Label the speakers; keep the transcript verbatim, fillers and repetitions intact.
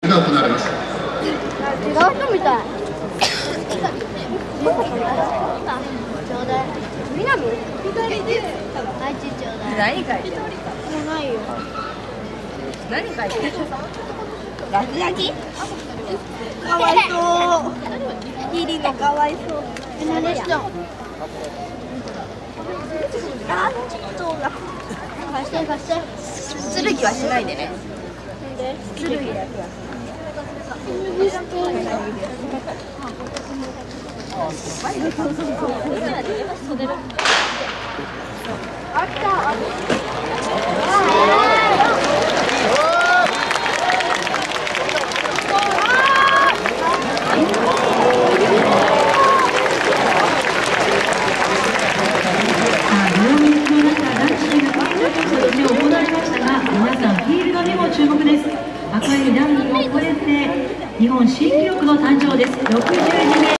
Speaker 1: が行われます。
Speaker 2: 違う人みたい。ちょうだい。みなみ？一人で。あいちちょうだい。
Speaker 3: 何書いてる？
Speaker 2: もうないよ。
Speaker 3: 何書いてる？落書き？
Speaker 2: かわいそう。リリのかわいそう。何でした？あ、ちょっとが。貸して貸して。
Speaker 3: 剣はしないでね。剣だけは。
Speaker 2: あった。
Speaker 4: 赤いラインを越えて日本新記録の誕生です。ろくじゅうに